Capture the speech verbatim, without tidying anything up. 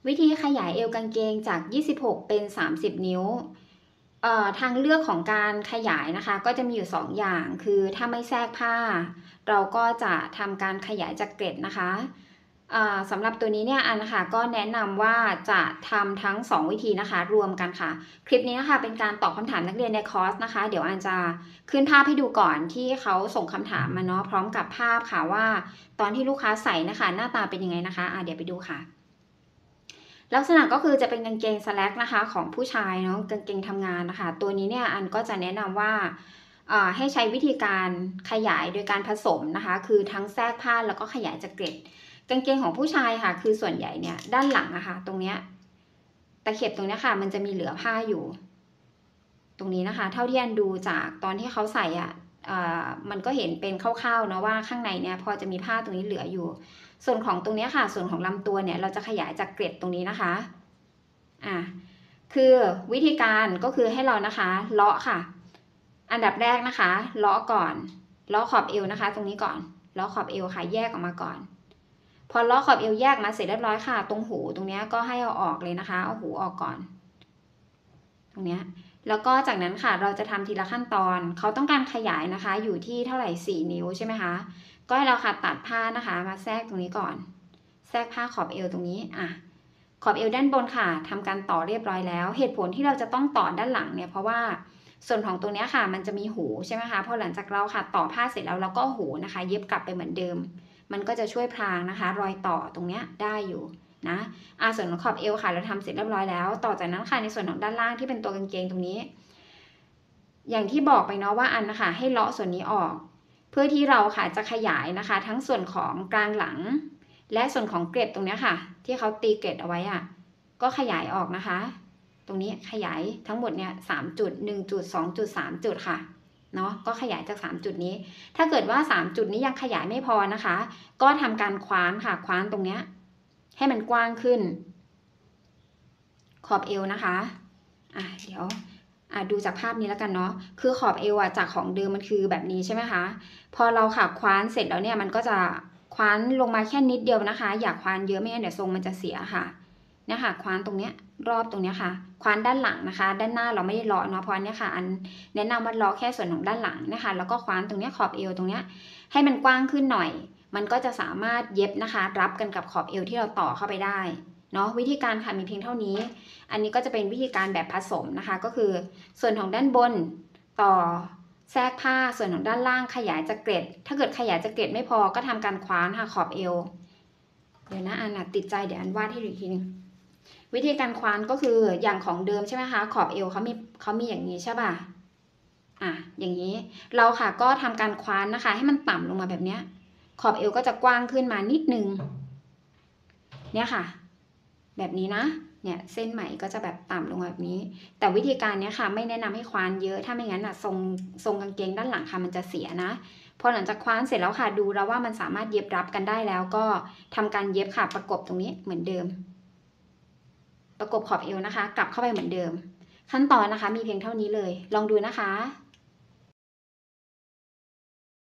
วิธีขยายเอวกางเกงจากยี่สิบหกเป็นสามสิบนิ้วเอ่อทางเลือกของการขยายนะคะก็จะมีอยู่สองอย่างคือถ้าไม่แทรกผ้าเราก็จะทำการขยายจากเกล็ดนะคะสำหรับตัวนี้เนี่ยอันนะคะก็แนะนำว่าจะทำทั้งสองวิธีนะคะรวมกันค่ะคลิปนี้นะคะเป็นการตอบคำถามนักเรียนในคอร์สนะคะเดี๋ยวอันจะขึ้นภาพให้ดูก่อนที่เขาส่งคำถามมาเนาะพร้อมกับภาพค่ะว่าตอนที่ลูกค้าใส่นะคะหน้าตาเป็นยังไงนะคะอ่ะเดี๋ยวไปดูค่ะลักษณะก็คือจะเป็นกางเกงสแล็กนะคะของผู้ชายเนาะกางเกงทำงานนะคะตัวนี้เนี่ยอันก็จะแนะนำว่าให้ใช้วิธีการขยายโดยการผสมนะคะคือทั้งแทรกผ้าแล้วก็ขยายจากเกล็ดกางเกงของผู้ชายค่ะคือส่วนใหญ่เนี่ยด้านหลังนะคะตรงเนี้ยตะเข็บตรงนี้ค่ะมันจะมีเหลือผ้าอยู่ตรงนี้นะคะเท่าที่อันดูจากตอนที่เขาใส่อ่ะมันก็เห็นเป็นคร่าวๆเนาะว่าข้างในเนี่ยพอจะมีผ้าตรงนี้เหลืออยู่ส่วนของตรงนี้ค่ะส่วนของลำตัวเนี่ยเราจะขยายจากเกล็ดตรงนี้นะคะอ่ะคือวิธีการก็คือให้เรานะคะเลาะค่ะอันดับแรกนะคะเลาะก่อนเลาะขอบเอวนะคะตรงนี้ก่อนเลาะขอบเอวค่ะแยกออกมาก่อนพอเลาะขอบเอวแยกมาเสร็จเรียบร้อยค่ะตรงหูตรงนี้ก็ให้เอาออกเลยนะคะเอาหูออกก่อนตรงนี้แล้วก็จากนั้นค่ะเราจะทำทีละขั้นตอนเขาต้องการขยายนะคะอยู่ที่เท่าไหร่สี่นิ้วใช่ไหมคะก็ให้เราค่ะตัดผ้านะคะมาแทรกตรงนี้ก่อนแทรกผ้าขอบเอวตรงนี้อ่ะขอบเอวด้านบนค่ะทำการต่อเรียบร้อยแล้วเหตุผลที่เราจะต้องต่อด้านหลังเนี่ยเพราะว่าส่วนของตรงนี้ค่ะมันจะมีหูใช่ไหมคะพอหลังจากเราค่ะต่อผ้าเสร็จแล้วเราก็หูนะคะเย็บกลับไปเหมือนเดิมมันก็จะช่วยพรางนะคะรอยต่อตรงนี้ได้อยู่นะอ่าส่วนของขอบเอวค่ะเราทำเสร็จเรียบร้อยแล้วต่อจากนั้นค่ะในส่วนของด้านล่างที่เป็นตัวกางเกงตรงนี้อย่างที่บอกไปเนาะว่าอันนะคะให้เลาะส่วนนี้ออกเพื่อที่เราค่ะจะขยายนะคะทั้งส่วนของกลางหลังและส่วนของเกล็ดตรงนี้ค่ะที่เขาตีเกล็ดเอาไว้อ่ะก็ขยายออกนะคะตรงนี้ขยายทั้งหมดเนี่ยสามจุดหนึ่งจุดสองจุดสามจุดค่ะเนาะก็ขยายจากสามจุดนี้ถ้าเกิดว่าสามจุดนี้ยังขยายไม่พอนะคะก็ทำการคว้านค่ะคว้านตรงเนี้ยให้มันกว้างขึ้นขอบเอวนะคะอ่ะเดี๋ยวอ่ะดูจากภาพนี้แล้วกันเนาะคือขอบเอวอ่ะจากของเดิมมันคือแบบนี้ใช่ไหมคะพอเราค่ะคว้านเสร็จแล้วเนี่ยมันก็จะคว้านลงมาแค่นิดเดียวนะคะอย่าคว้านเยอะไม่งั้นเดี๋ยวทรงมันจะเสียค่ะเนี่ยค่ะคว้านตรงเนี้ยรอบตรงเนี้ยค่ะคว้านด้านหลังนะคะด้านหน้าเราไม่ได้เลาะเนาะเพราะอันนี้ค่ะอันแนะนำว่าเลาะแค่ส่วนของด้านหลังนะคะแล้วก็คว้านตรงเนี้ยขอบเอวตรงเนี้ยให้มันกว้างขึ้นหน่อยมันก็จะสามารถเย็บนะคะรับกันกับขอบเอวที่เราต่อเข้าไปได้เนาะวิธีการค่ะมีเพียงเท่านี้อันนี้ก็จะเป็นวิธีการแบบผสมนะคะก็คือส่วนของด้านบนต่อแทรกผ้าส่วนของด้านล่างขยายจากเกล็ดถ้าเกิดขยายจากเกล็ดไม่พอก็ทำการคว้านค่ะขอบเอวเดี๋ยวนะอันน่ะติดใจเดี๋ยวอันวาดให้ดูอีกทีนึงวิธีการคว้านก็คืออย่างของเดิมใช่ไหมคะขอบเอวเขามีเขามีอย่างนี้ใช่ป่ะอ่ะอย่างนี้เราค่ะก็ทำการคว้านนะคะให้มันต่ำลงมาแบบนี้ขอบเอวก็จะกว้างขึ้นมานิดนึงเนี่ยค่ะแบบนี้นะเนี่ยเส้นไหมก็จะแบบต่ำลงแบบนี้แต่วิธีการนี้ค่ะไม่แนะนำให้คว้านเยอะถ้าไม่งั้นอ่ะทรงทรงกางเกงด้านหลังค่ะมันจะเสียนะพอหลังจากคว้านเสร็จแล้วค่ะดูแล้วว่ามันสามารถเย็บรับกันได้แล้วก็ทำการเย็บค่ะประกบตรงนี้เหมือนเดิมประกบขอบเอวนะคะกลับเข้าไปเหมือนเดิมขั้นตอนนะคะมีเพียงเท่านี้เลยลองดูนะคะ